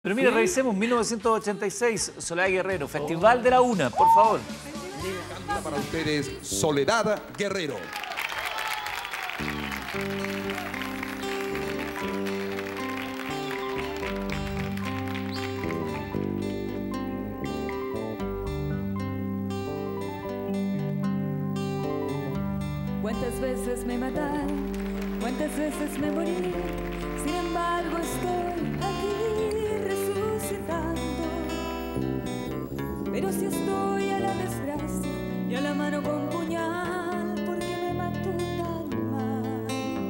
Pero mira, revisemos 1986, Soledad Guerrero, Festival de la Una, por favor. Canta para ustedes Soledad Guerrero. Cuántas veces me mataron, cuántas veces me morí, sin embargo estoy aquí resucitando. Pero si estoy a la desgracia y a la mano con puñal, porque me mató tan mal.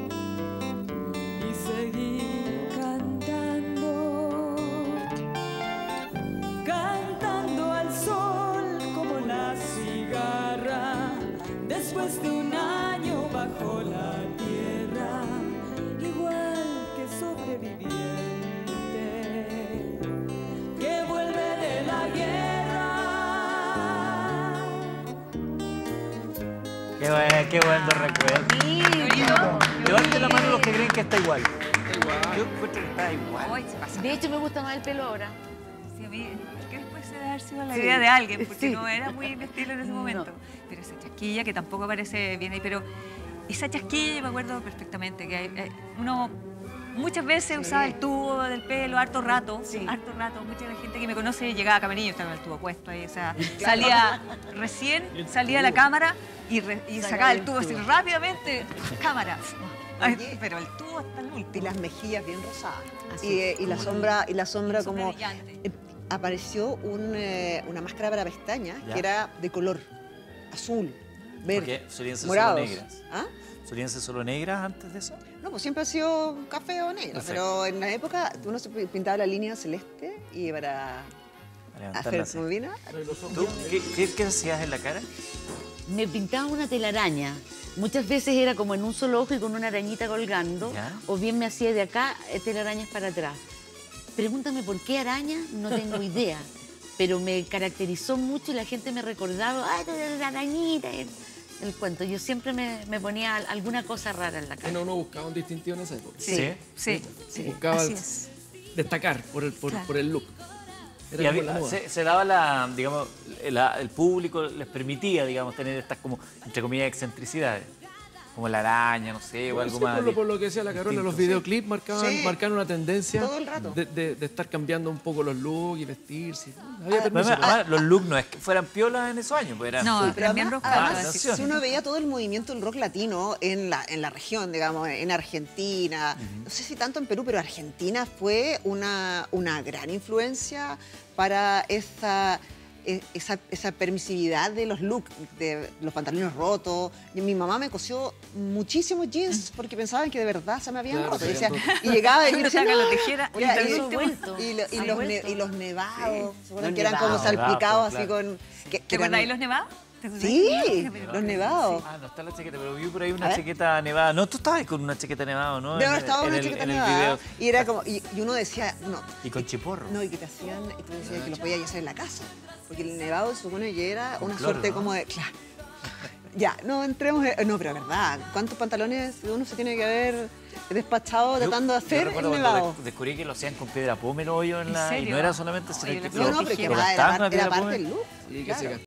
Y seguí cantando, cantando al sol como la cigarra, después de un año bajo la tierra, igual que sobreviviente que vuelve de la guerra. Qué buen recuerdo. Levante la mano los que creen que está igual. Yo encuentro que está igual. De hecho, me gusta más el pelo ahora. Sí, a mí, que después se debe haber sido la idea de alguien, porque no era muy mi estilo en ese momento. Pero esa chasquilla, que tampoco parece bien ahí, pero esa chasquilla me acuerdo perfectamente, que uno muchas veces usaba el tubo del pelo harto rato, mucha de la gente que me conoce llegaba a Caminillo, estaba el tubo puesto ahí, o sea, salía recién, salía a la cámara y sacaba el tubo así rápidamente, cámara. Ay, pero el tubo hasta el último. Y las mejillas bien rosadas. Y la sombra como... apareció una máscara para pestañas que era de color azul, verde, Porque solían ser morados. solo negras. ¿Ah? ¿Solían ser solo negras antes de eso? No, pues siempre ha sido café o negro, Perfecto. pero en la época uno se pintaba la línea celeste y para Levantarla hacer así. movina. ¿Tú qué hacías en la cara? Me pintaba una telaraña. Muchas veces era como en un solo ojo y con una arañita colgando. ¿Ya? O bien me hacía de acá telarañas para atrás. Pregúntame por qué araña, no tengo idea. Pero me caracterizó mucho y la gente me recordaba, ¡ay, tú eres la arañita! El cuento. Yo siempre me ponía alguna cosa rara en la cara. Uno buscaba un distintivo en esa época. Sí. Buscaba Así es. destacar por el look. Y Era como la moda. se daba digamos, el público les permitía, digamos, tener estas como, entre comillas, excentricidades. Como la araña, no sé, o algo Sí, más. por lo que decía la Carola, los distinto. videoclips marcaban una tendencia Todo el rato. de estar cambiando un poco los looks y vestirse. Había permiso. Además, los looks no es que fueran piolas en esos años, pues eran No, súper- eran bien Además, roscadas. si uno veía todo el movimiento del rock latino en la región, digamos, en Argentina, no sé si tanto en Perú, pero Argentina fue una gran influencia para esa permisividad de los looks, de los pantalones rotos. Y mi mamá me cosió muchísimos jeans porque pensaban que de verdad se me habían Claro, roto. se Y, decía, habían y llegaba y Uno decía, saca "No". la tijera Oiga, y el y último. vuelto. y los nevados, ¿se acuerdan Los que eran como nevados. salpicados Claro. así con... que ¿Te eran- acuerdas ahí los nevados? Sí, los nevados. Ah, no está la chaqueta, pero vi por ahí una A ver. chaqueta nevada. No, tú estabas con una chaqueta nevada, ¿no? No, estaba una chaqueta en el nevada. video. Y era como... Y uno decía, no... Y con chiporro. No, y que te hacían... Y tú decías que lo podías hacer en la casa. Porque el nevado se supone que era una cloro, suerte ¿no? como de... Claro. Ya, no entremos... No, pero verdad, ¿cuántos pantalones uno se tiene que haber despachado tratando de Yo hacer recuerdo el cuando nevado? descubrí que lo hacían con piedra pómez el hoyo y serio? no era solamente Ay, sino que yo No, no, pero que lo era gastaban con la parte piedra del pómez. look. Sí, que se Claro.